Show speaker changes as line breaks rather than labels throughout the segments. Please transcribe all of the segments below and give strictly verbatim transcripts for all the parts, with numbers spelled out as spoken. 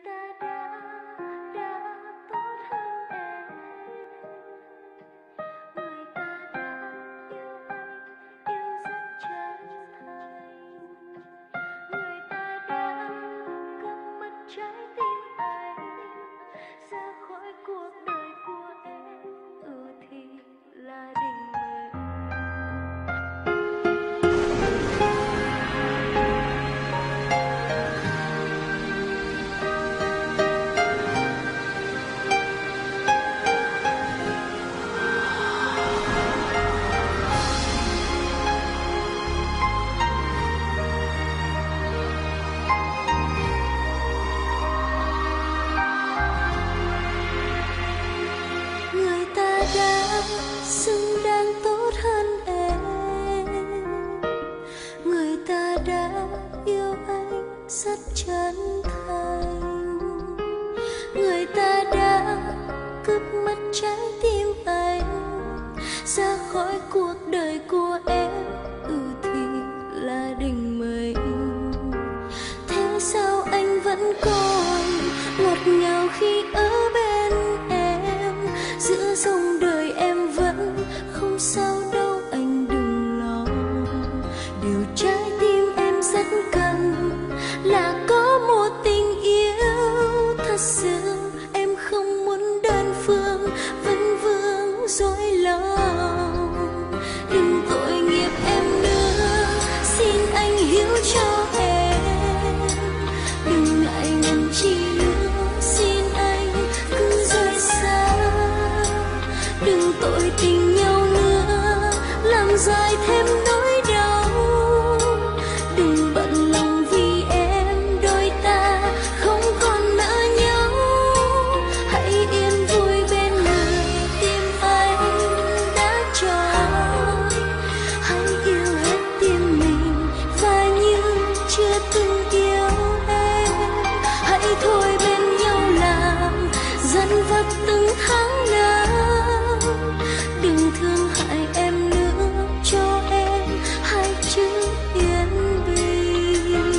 ta đã đã tốt hơn em, người ta đã yêu anh, yêu rất chân thành, người ta đã cướp mất trái tim anh ra khỏi cuộc đời của em. Ừ thì là định mệnh. Người ta đã xứng đáng tốt hơn em, người ta đã yêu anh rất chân thành, người ta đã cướp mất trái tim anh ra khỏi cuộc đời của em. Ừ thì là định mệnh. Thế sao anh vẫn còn ngọt ngào khi ở bên em, giữa dòng đời em vẫn không sao đâu, anh đừng lo. Điều trái tim em rất cần là có một tình yêu thật sự. Em không muốn đơn phương vẫn vương dối lòng. Đừng tội nghiệp em nữa, xin anh hiểu cho em. Đừng ngại ngần chi nữa, xin anh cứ rời xa. Đừng tội tình nhau nữa, làm dài thêm nỗi đau. Đừng bận lòng vì em, đôi ta không còn nợ nhau. Hãy yên vui bên người tim anh đã chọn. Hãy yêu hết tim mình và như chưa từng yêu em. Hãy thôi bên nhau làm dần vặt từng tháng năm. Đừng thương hại em nữa, cho em hai chữ yên bình.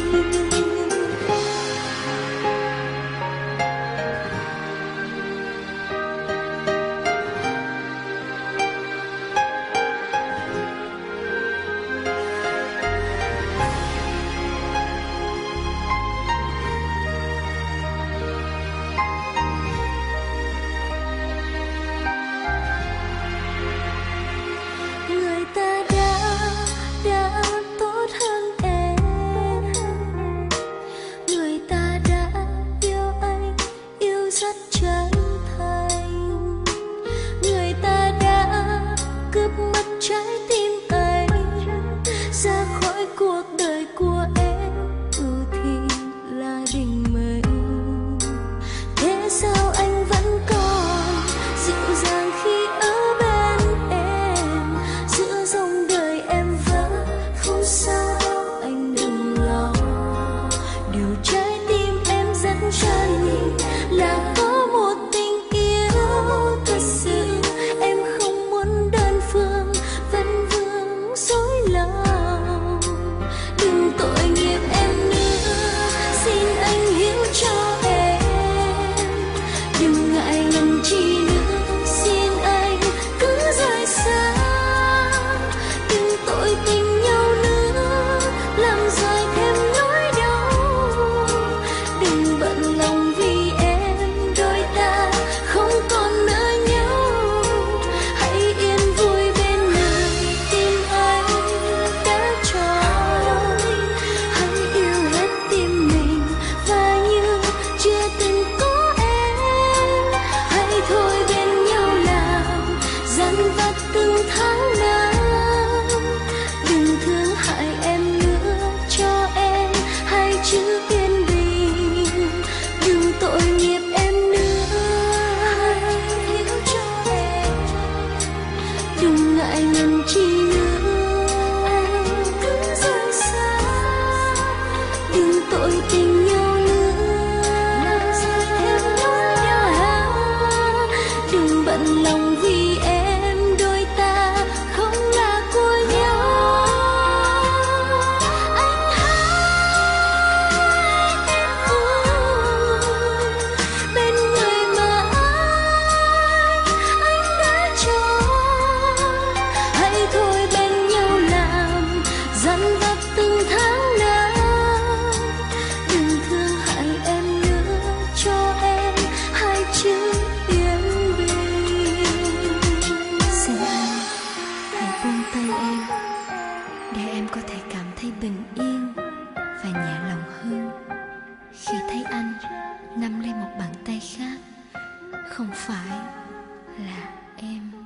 Người ta đã đã tốt hơn em, người ta đã yêu anh, yêu rất chân thành, người ta đã cướp mất trái tim anh ra khỏi cuộc đời của em. Ừ thì là định mệnh. Thế sao anh vẫn còn dịu dàng khi ở bên em, giữa dòng đời em vẫn không sao đâu, anh đừng lo. Điều trái tim em rất chân là có một tình yêu thật sự. Em không muốn đơn phương vẫn vương dối lòng. Đừng tội nghiệp em nữa, xin anh hiểu cho em. Đừng ngại ngần chi nữa, xin anh cứ rời xa. Đừng tội tình nhau nữa, làm dài thêm nỗi đau. Đừng bận lòng vì hơn khi thấy anh nắm lấy một bàn tay khác, không phải là em.